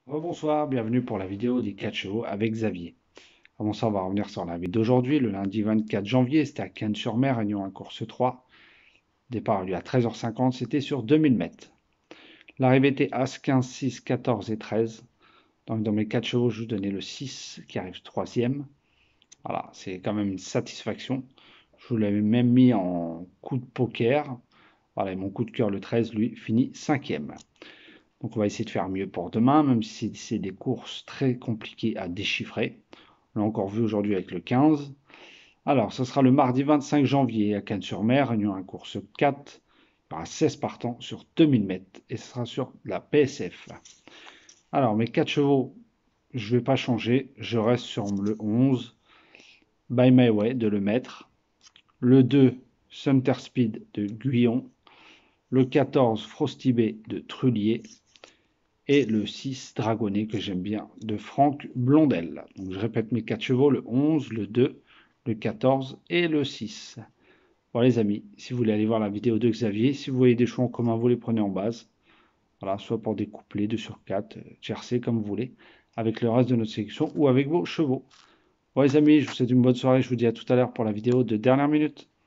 Bonsoir, bienvenue pour la vidéo des 4 chevaux avec Xavier. Avant ça, on va revenir sur la vidéo d'aujourd'hui, le lundi 24 janvier, c'était à Cannes-sur-Mer, Réunion 1 course 3. Départ a lieu à 13h50, c'était sur 2000 mètres. L'arrivée était As, 15, 6, 14 et 13. Donc dans mes 4 chevaux, je vous donnais le 6 qui arrive troisième. Voilà, c'est quand même une satisfaction. Je vous l'avais même mis en coup de poker. Voilà, et mon coup de cœur, le 13, lui, finit cinquième. Donc on va essayer de faire mieux pour demain, même si c'est des courses très compliquées à déchiffrer. On l'a encore vu aujourd'hui avec le 15. Alors, ce sera le mardi 25 janvier à Cannes-sur-Mer, réunion à course 4. Il y aura 16 partants sur 2000 mètres et ce sera sur la PSF. Alors, mes 4 chevaux, je ne vais pas changer. Je reste sur le 11, By My Way de Le Maître. Le 2, Center Speed de Guyon. Le 14, Frosty Bay de Trullier. Et le 6 Dragonnet que j'aime bien de Franck Blondel. Donc je répète mes 4 chevaux, le 11, le 2, le 14 et le 6. Voilà les amis, si vous voulez aller voir la vidéo de Xavier, si vous voyez des chevaux en commun, vous les prenez en base. Voilà, soit pour des couplets 2 sur 4, tiercé comme vous voulez, avec le reste de notre sélection ou avec vos chevaux. Voilà les amis, je vous souhaite une bonne soirée, je vous dis à tout à l'heure pour la vidéo de dernière minute.